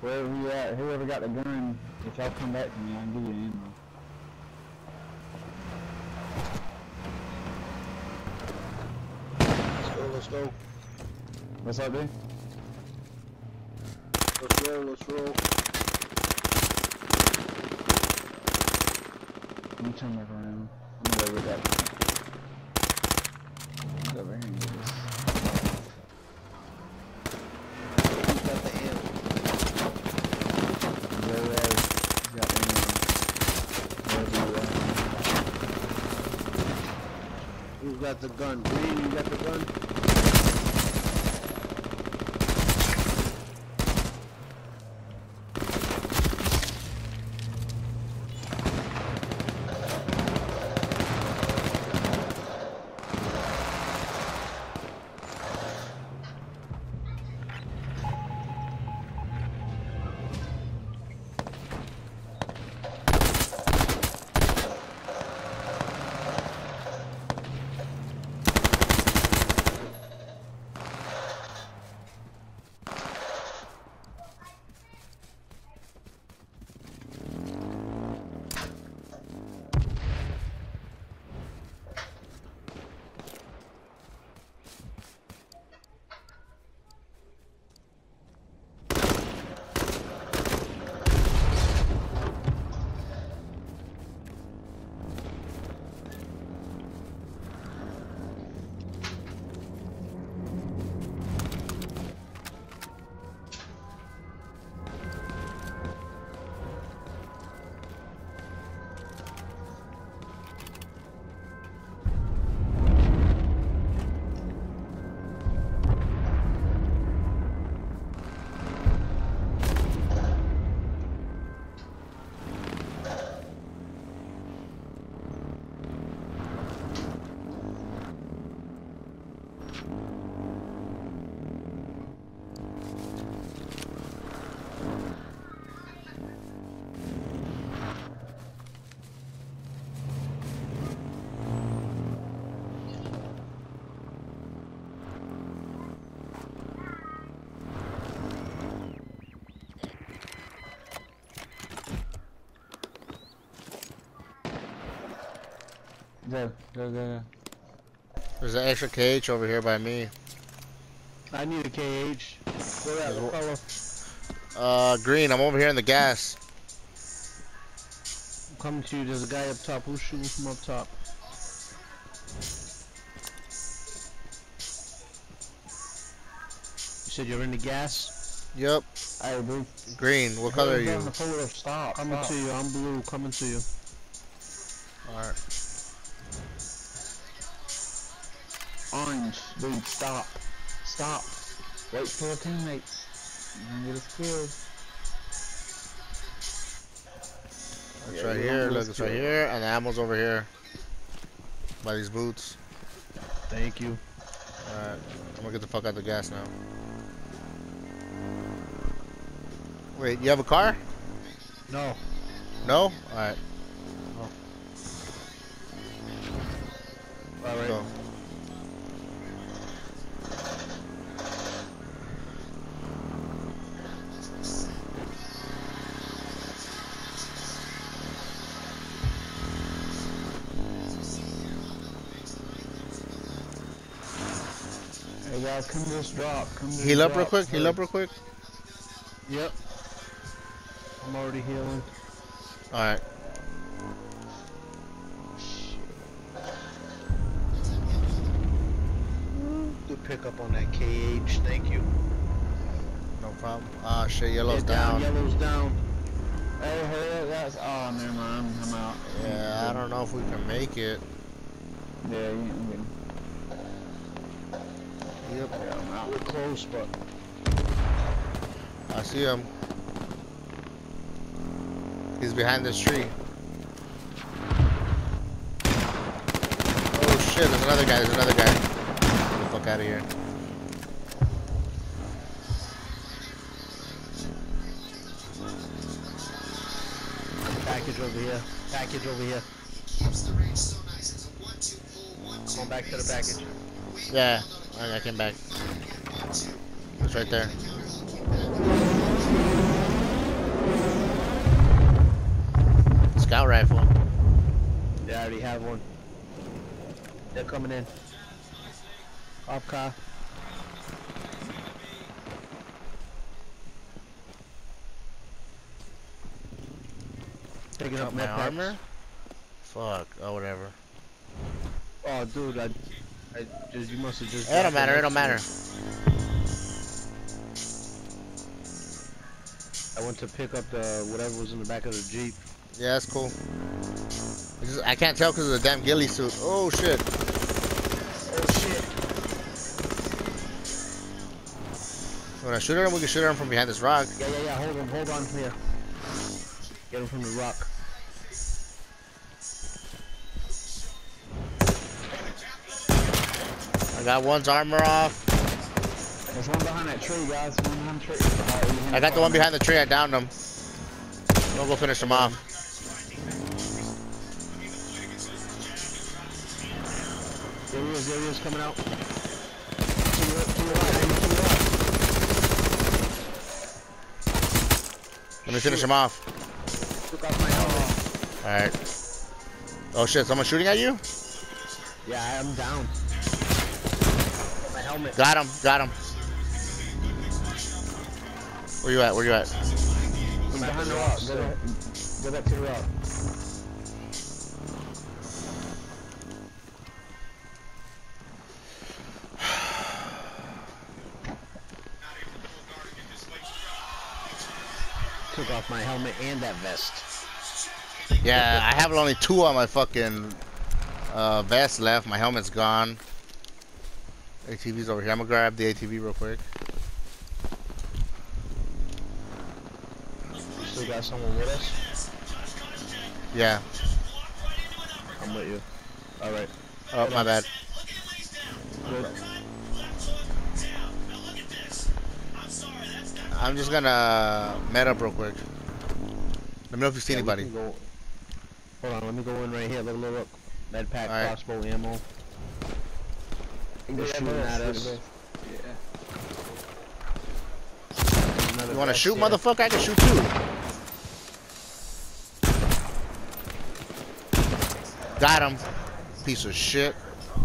Wherever you at, whoever got the gun, if y'all come back to me, I can give you ammo. Let's go. What's up, dude? Let's roll. Let me turn back around. I'm gonna go with that. Let's go over here and get this. Who's got the ammo? Go away. He's got the ammo. Who's got the gun? Green, you got the gun? Go. There's an extra KH over here by me. I need a KH. Where at, fellow? Green, I'm over here in the gas. I'm coming to you. There's a guy up top. Who's shooting from up top? You said you're in the gas? Yep. Alright, dude. Green, what color are you? Stop. Coming to you. I'm blue. Coming to you. Alright. Orange, dude, stop. Stop. Wait for your teammates. You're gonna get us killed. It's right here, look, it's right here, and the ammo's over here. By these boots. Thank you. Alright, I'm gonna get the fuck out of the gas now. Wait, you have a car? No. No? Alright. Alright. Go. Hey guys, come to this drop. Come to this Heal up real drop. quick, heal up real quick. Yep. I'm already healing. Alright. Good pickup on that KH. Thank you. No problem. Ah, shit, yellow's down. Yellow's down. Hey, hurry up, guys. Oh, never mind. I'm out. Yeah, I don't know if we can make it. Yeah, you can. Yep. Yeah, I'm out. We're close, but I see him. He's behind this tree. Oh shit, there's another guy, Get the fuck out of here. package over here. Package over here. Going back to the package. Yeah, I came back. It's right there. rifle. Yeah, I already have one. They're coming in. Off car. Taking Got up my med packs. armor? Fuck. Oh, whatever. Oh, dude, you must have just. It don't matter. It don't matter. I went to pick up the whatever was in the back of the Jeep. Yeah, that's cool. I can't tell because of the damn ghillie suit. Oh shit. Oh shit. When I shoot at him, we can shoot at him from behind this rock. Yeah. Hold on here. Get him from the rock. I got one's armor off. There's one behind that tree, guys. One behind the tree. I got the one behind the tree. I downed him. Don't go finish him off. There he is coming out. To your right. Let me finish him off. Took off my helmet. Alright. Oh shit, someone shooting at you? Yeah, I'm down. My helmet. Got him. Where you at? I'm behind the rock. Go back to the rock. Took off my helmet and that vest. Yeah, I have only 2 on my fucking vest left. My helmet's gone. ATV's over here. I'm gonna grab the ATV real quick. Still got someone with us? Yeah. I'm with you. Alright. Oh, my bad. Good. I'm just gonna med up real quick. Let me know if you see anybody. Hold on, let me go in right here. Look. Med pack, All right. crossbow, ammo. They're shooting at us. You wanna shoot, motherfucker? I can shoot too. Got him. Piece of shit.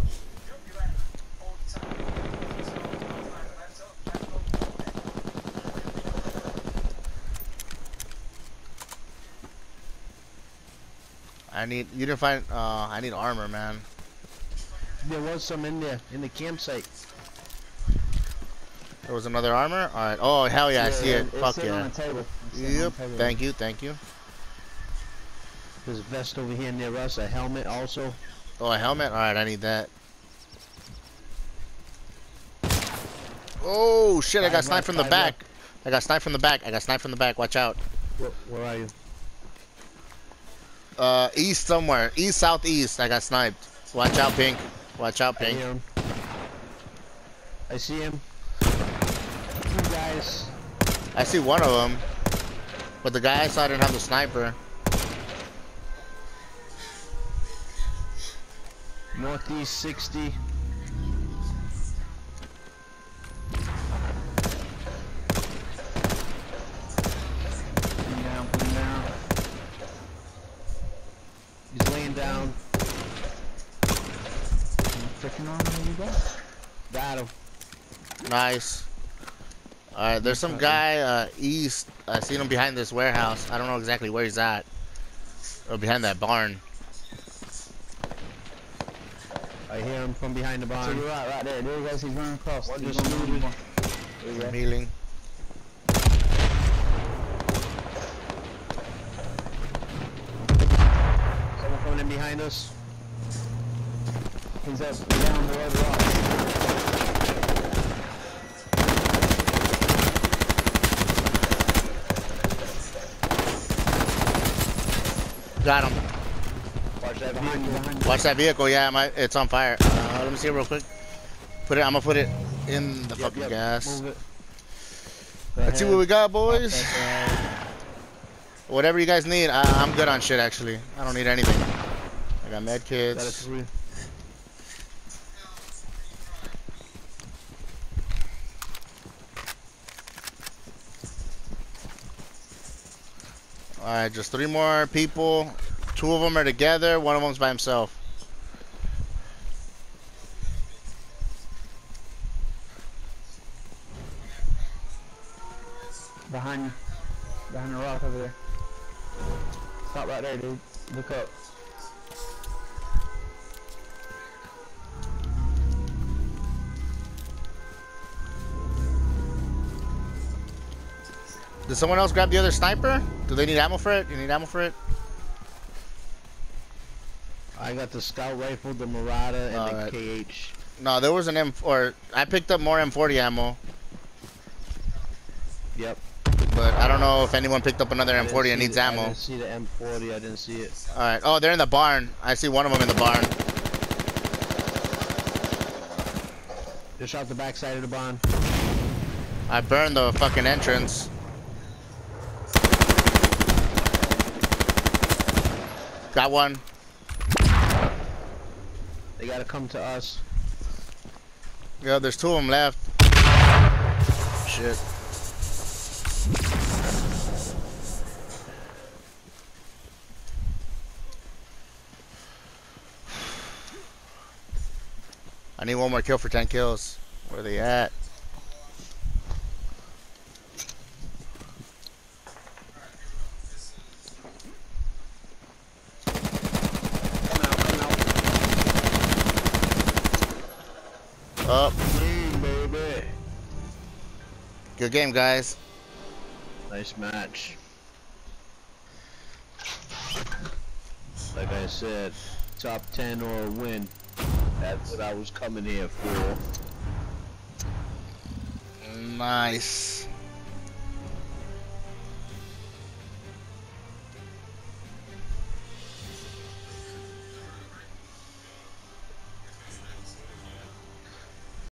You didn't find, I need armor, man. There was some in there, in the campsite. There was another armor? Alright. Oh, hell yeah, I see it. It's Fuck sitting yeah. on the table. Yep. Thank you. There's a vest over here near us, a helmet also. Oh, a helmet? Alright, I need that. Oh, shit, I got sniped from the back. I got sniped from the back. Watch out. Where are you? East somewhere. East, southeast. I got sniped. Watch out, Pink. I hear him. I see him. 2 guys. I see one of them. But the guy I saw didn't have the sniper. Northeast 60. Put him down. He's laying down. Freaking on, here you go. Got him. Nice. Alright, there's some guy east. I seen him behind this warehouse. I don't know exactly where he's at. Or behind that barn. I hear him from behind the So barn. you're right there. There you guys. He's running across. One He's just running looted. There you go. I'm healing. Someone coming in behind us. He's up down below the rock. Got him. Watch that Behind you, behind you. Watch that vehicle. Yeah, it's on fire. Let me see it real quick. I'm gonna put it in the fucking gas. Move it. Let's see what we got, boys. Whatever you guys need, I'm good on shit, actually. I don't need anything. I got med Got a kits. 3. Alright, just 3 more people. Two of them are together. One of them's by himself. Behind you. Behind the rock over there. Stop right there, dude. Look up. Did someone else grab the other sniper? Do they need ammo for it? You need ammo for it? I got the scout rifle, the Murata, and Alright. the KH. No, there was an M4. I picked up more M40 ammo, Yep. but I don't know if anyone picked up another I didn't M40 see and needs the- I ammo. didn't see the M40. I didn't see it. Alright. Oh, they're in the barn. I see one of them in the barn. Just out the backside of the barn. I burned the fucking entrance. Got one. They gotta come to us. Yeah, there's two of them left. Shit. I need one more kill for 10 kills. Where are they at? Up. Baby. Good game, guys. Nice match. Like I said, top 10 or a win. That's what I was coming here for. Nice.